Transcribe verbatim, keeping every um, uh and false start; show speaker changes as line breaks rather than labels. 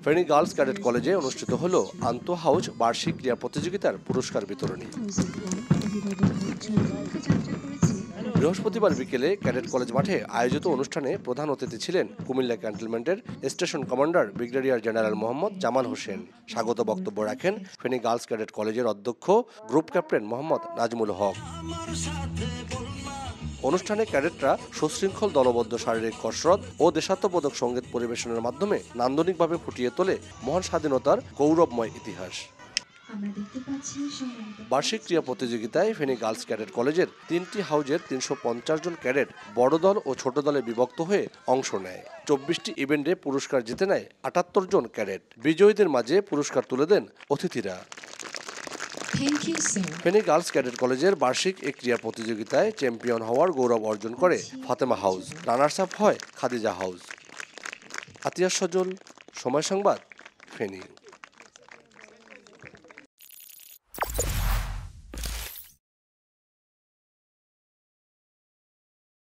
Feni girls cadet কলেজে অনুষ্ঠিত হল আন্তঃ হাউজ বার্ষিক ক্রীড়া প্রতিযোগিতার পুরস্কার বিতরণী। বৃহস্পতিবার বিকেলে ক্যাডেট কলেজ মাঠে আয়োজিত অনুষ্ঠানে প্রধান অতিথি ছিলেন কুমিল্লা ক্যান্টনমেন্টের station commander brigadier general Mohammad Jamal Hossain. স্বাগত বক্তব্য রাখেন ফেনী গার্লস ক্যাডেট কলেজের অধ্যক্ষ গ্রুপ ক্যাপ্টেন মোহাম্মদ নাজমুল হক। অনুষ্ঠানে ক্যাডেটরা সুশৃঙ্খল দলবদ্ধ শারীরিক কসরত ও দেশাত্মবোধক সঙ্গীত পরিবেশনের মাধ্যমে নান্দনিকভাবে ফুটিয়ে তোলে মহান স্বাধীনতার গৌরবময় ইতিহাস। বার্ষিক ক্রীড়া প্রতিযোগিতায় ফেনী গার্লস ক্যাডেট কলেজের তিনটি হাউজের তিনশো পঞ্চাশ জন ক্যাডেট বড় দল ও ছোট দলে বিভক্ত হয়ে অংশ নেয়। চব্বিশটি ইভেন্টে পুরস্কার জিতে নেয় আটাত্তর জন ক্যাডেট। বিজয়ীদের মাঝে পুরস্কার তুলে দেন অতিথিরা। ফেনী গার্লস ক্যাডেট কলেজের বার্ষিক এই ক্রীড়া প্রতিযোগিতায় চ্যাম্পিয়ন হওয়ার গৌরব অর্জন করে ফাতেমা হাউস, রানার্স আপ হয় খাদিজা হাউস। আতিয়াস সজল, সময় সংবাদ, ফেনী।